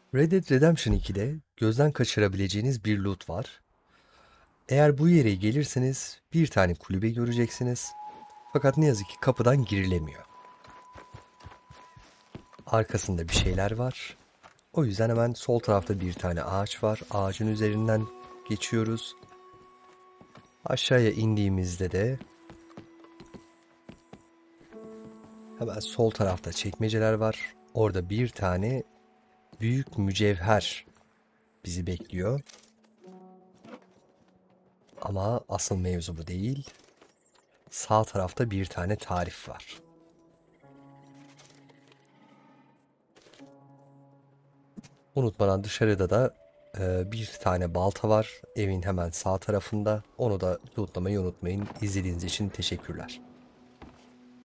Red Dead Redemption 2'de gözden kaçırabileceğiniz bir loot var. Eğer bu yere gelirseniz bir tane kulübe göreceksiniz. Fakat ne yazık ki kapıdan girilemiyor. Arkasında bir şeyler var. O yüzden hemen sol tarafta bir tane ağaç var. Ağacın üzerinden geçiyoruz. Aşağıya indiğimizde de hemen sol tarafta çekmeceler var. Orada bir tane büyük mücevher bizi bekliyor. Ama asıl mevzu bu değil. Sağ tarafta bir tane tarif var. Unutmadan dışarıda da bir tane balta var. Evin hemen sağ tarafında. Onu da lootlamayı unutmayın. İzlediğiniz için teşekkürler.